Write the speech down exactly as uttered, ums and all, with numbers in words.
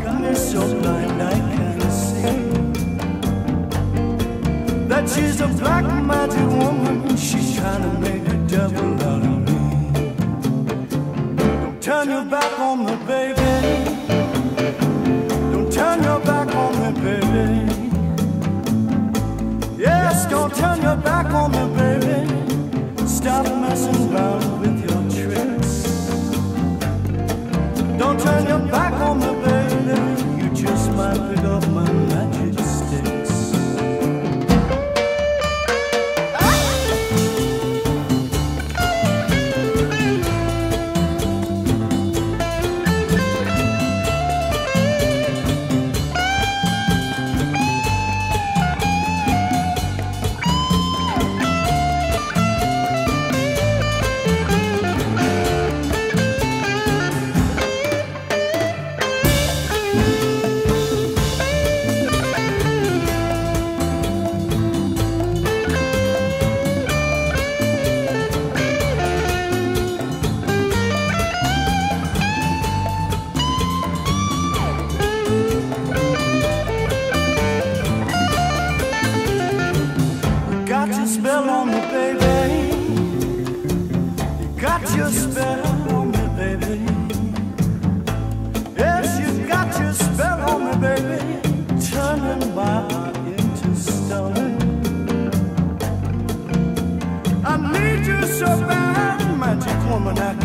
got me so blind I can't see that she's a black magic woman. She's trying to make a devil out of me. Don't turn your back on me, baby. Don't turn your back on me, baby. Yes, don't turn your back on me, baby. Stop messing around with your tricks. Don't turn your back on me, baby. You just might pick up my magic sticks. Woman, I